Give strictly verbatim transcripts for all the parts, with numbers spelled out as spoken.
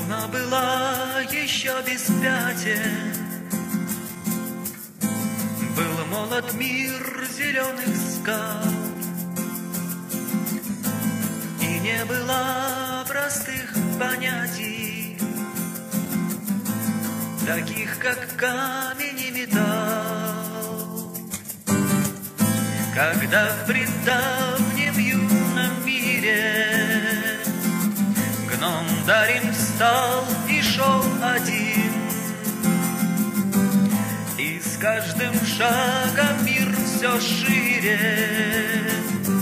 Она была еще без пятен, был молод мир зеленых скал, и не было простых понятий, таких как камень и металл. Когда в предавнем юном мире гном Дарин встал и шел один, и с каждым шагом мир все шире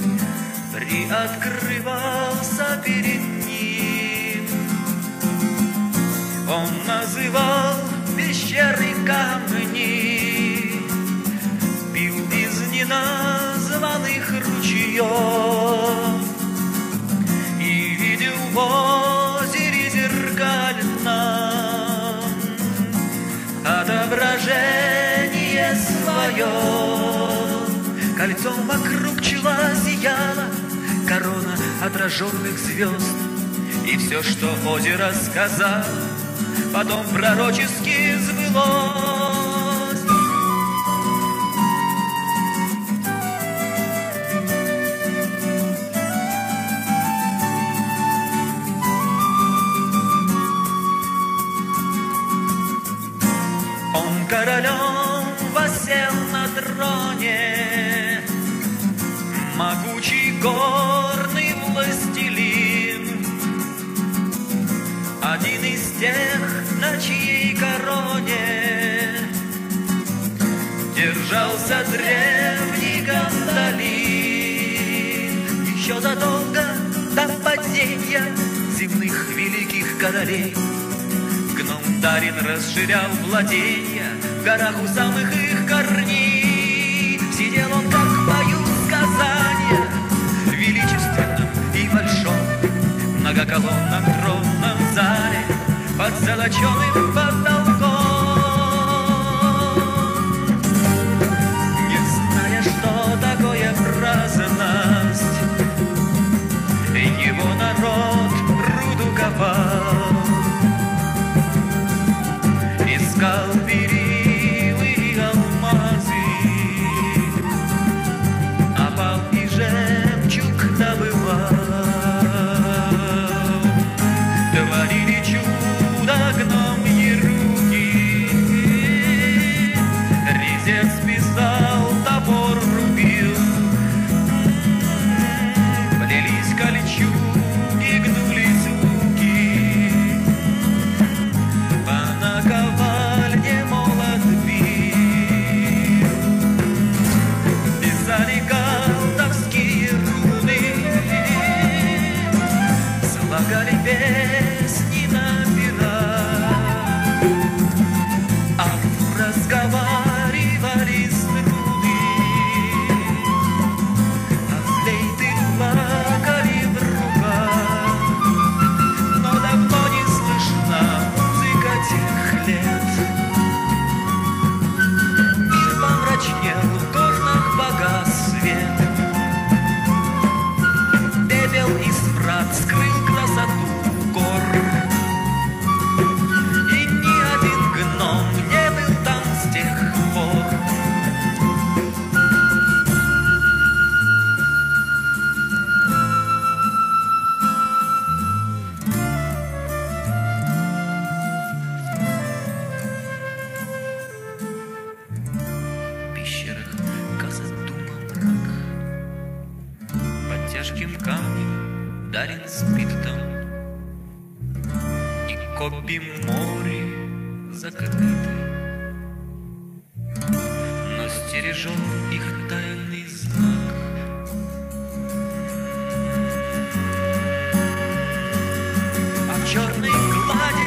приоткрывался перед ним. Он называл пещеры камни, пил из неназванных ручьев и видел в озере зеркальном отображение свое. Кольцом вокруг чела зияла корона отраженных звезд, и все, что озеро сказал, потом пророчески сбылось. Он королем воссел на троне, могучий горный властелин, один из тех, на чьей короне держался древний Гандалин. Еще задолго до падения земных великих королей гном Дарин расширял владения в горах у самых их корней. Сидел он, как поют сказания, в величественном и большом многоколонном тронном зале под золоченым потолком. Не зная, что такое праздность, его народ руду копал, искал бериллы и алмазы, опал и жемчуг добывал. Творили чудо гномьи руки, резец писал, топор рубил, плелись кольчуги, гнулись луки, по наковальне молот бил, писали колдовские руны, слагали песни на пера, а разговаривали струны, а флейты плакали в руках. Но давно не слышна музыка тех лет. Мир помрачнел, в горнах погас свет, пепел и смрад скрыл красоту гор, и ни один гном не был там с тех пор. В пещерах гасит дума мрак, под тяжким камнем Дарин спит там, и копи море закрыты, но стережет их тайный знак. А в черной глади